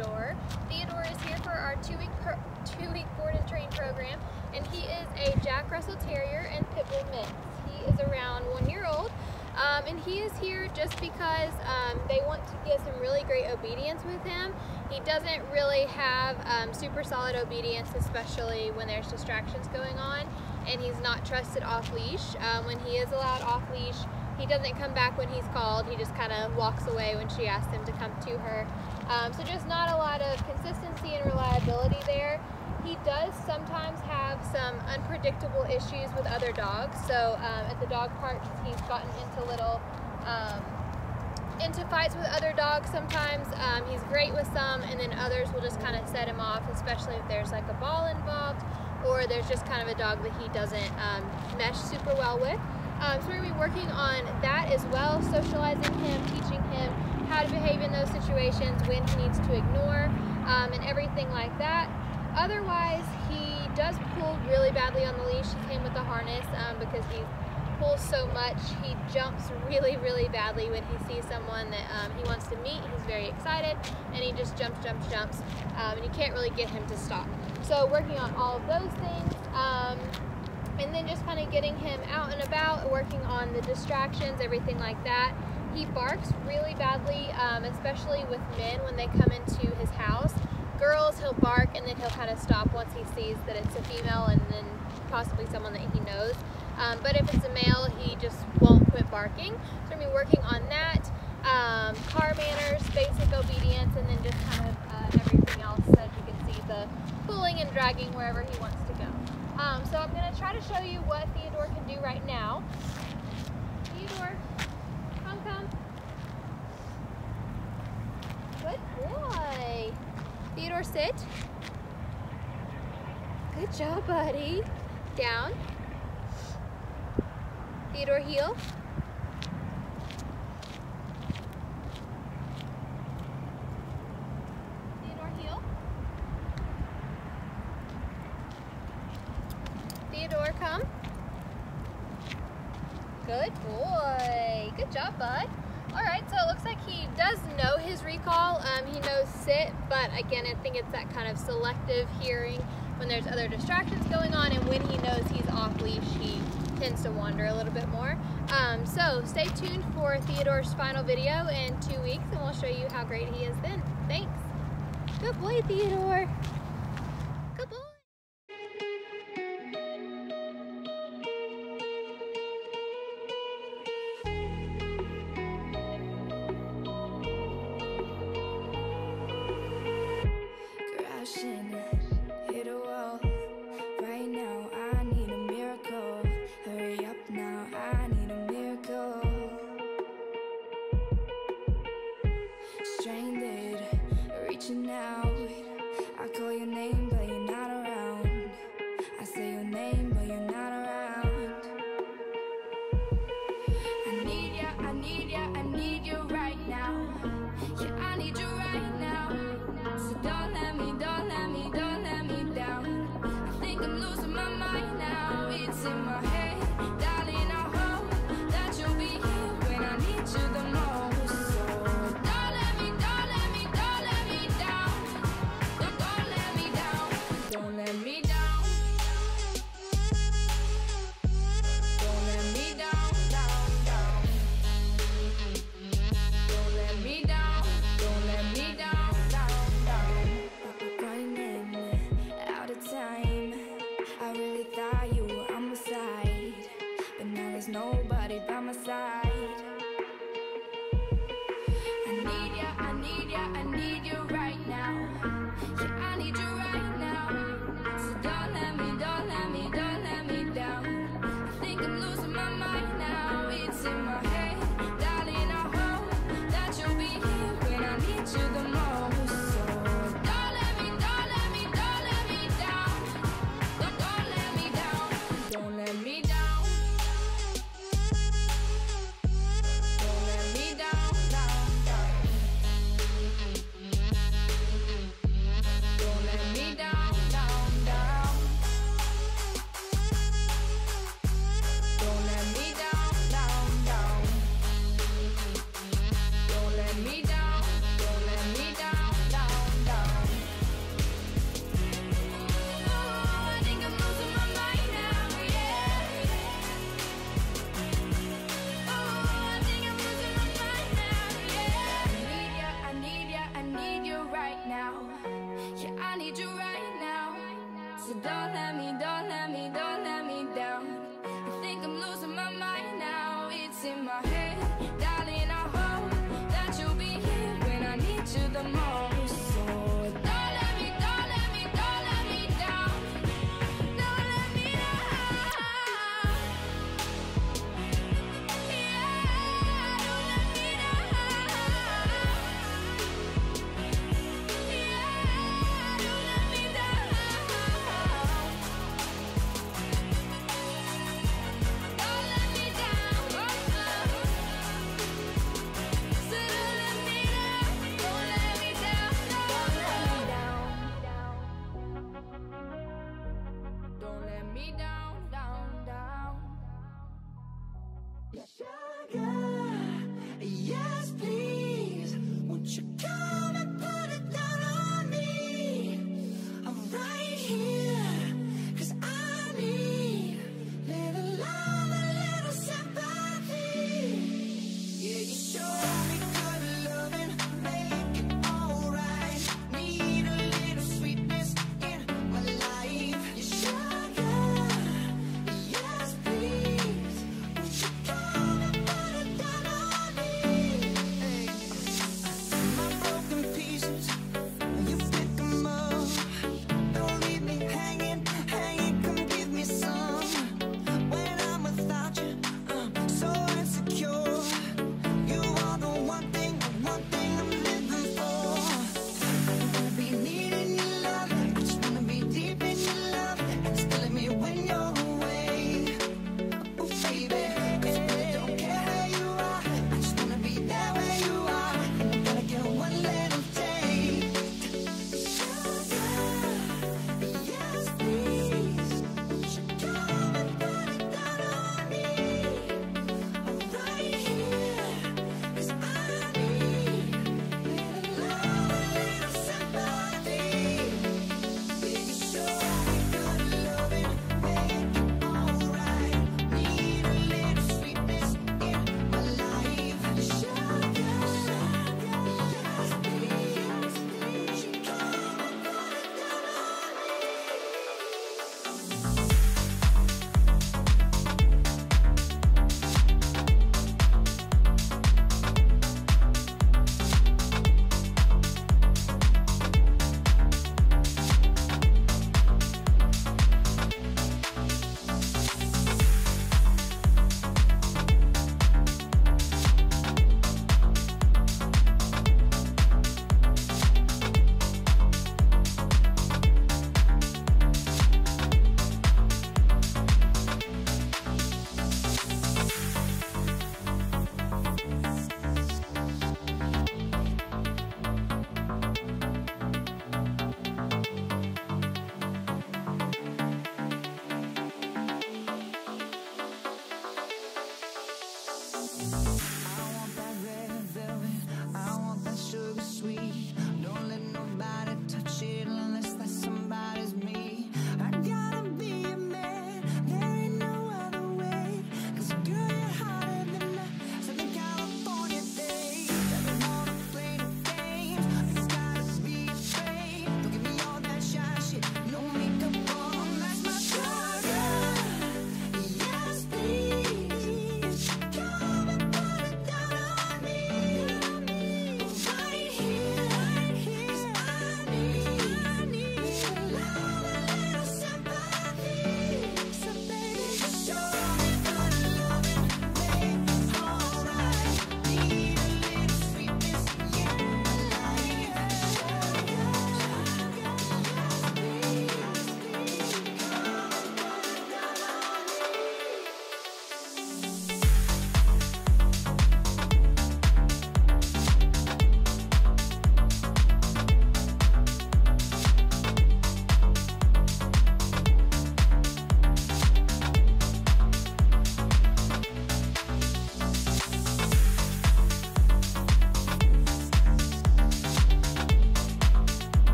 Theodore. Theodore is here for our two-week board and train program, and he is a Jack Russell Terrier and Pit Bull mix. He is around 1 year old, and he is here just because they want to get some really great obedience with him. He doesn't really have super solid obedience, especially when there's distractions going on, and he's not trusted off leash. When he is allowed off leash, he doesn't come back when he's called. He just kind of walks away when she asks him to come to her. So just not a lot of consistency and reliability there. He does sometimes have some unpredictable issues with other dogs. So at the dog parks, he's gotten into fights with other dogs sometimes. He's great with some, and then others will just kind of set him off, especially if there's like a ball involved, or there's just kind of a dog that he doesn't mesh super well with. So we're going to be working on that as well, socializing him, teaching him how to behave in those situations, when he needs to ignore, and everything like that. Otherwise, he does pull really badly on the leash. He came with the harness because he pulls so much. He jumps really, really badly when he sees someone that he wants to meet. He's very excited, and he just jumps, and you can't really get him to stop. So working on all of those things. And then just kind of getting him out and about, working on the distractions, everything like that. He barks really badly, especially with men when they come into his house. Girls, he'll bark, and then he'll kind of stop once he sees that it's a female and then possibly someone that he knows. But if it's a male, he just won't quit barking. So we're going to be working on that. Car manners, basic obedience, and then just kind of everything else, as you can see, the pulling and dragging wherever he wants to go. So I'm going to try to show you what Theodore can do right now. Theodore, come. Good boy. Theodore, sit. Good job, buddy. Down. Theodore, heel. Theodore, come. Good boy. Good job, bud. All right, so it looks like he does know his recall. He knows sit, but again, I think it's that kind of selective hearing when there's other distractions going on, and when he knows he's off leash, he tends to wander a little bit more. So stay tuned for Theodore's final video in 2 weeks, and we'll show you how great he is then. Thanks. Good boy, Theodore. Good boy. Hit a wall. Right now I need a miracle. Hurry up now, I need a miracle. Stranded, reaching out, I call right now. Yeah, I need you right now. So don't let me, don't let me, don't let me down. I think I'm losing my mind now. It's in my head, darling, I hope that you'll be here when I need you the most. So don't let me, don't let me, don't let me down. Don't let me down. Yeah, don't let me down. Yeah, don't let me down. Don't let me down. So don't let me down. Don't let me down.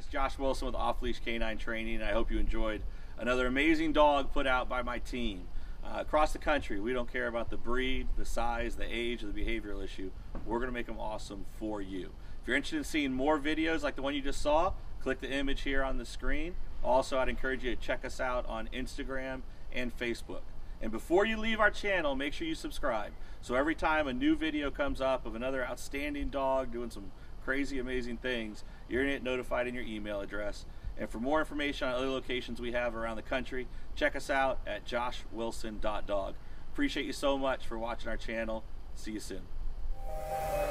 Josh Wilson with Off Leash Canine Training, and I hope you enjoyed another amazing dog put out by my team. Across the country, we don't care about the breed, the size, the age, or the behavioral issue. We're going to make them awesome for you. If you're interested in seeing more videos like the one you just saw, click the image here on the screen. Also, I'd encourage you to check us out on Instagram and Facebook. And before you leave our channel, make sure you subscribe. So every time a new video comes up of another outstanding dog doing some crazy, amazing things, you're going to get notified in your email address. And for more information on other locations we have around the country, check us out at joshwilson.dog. Appreciate you so much for watching our channel. See you soon.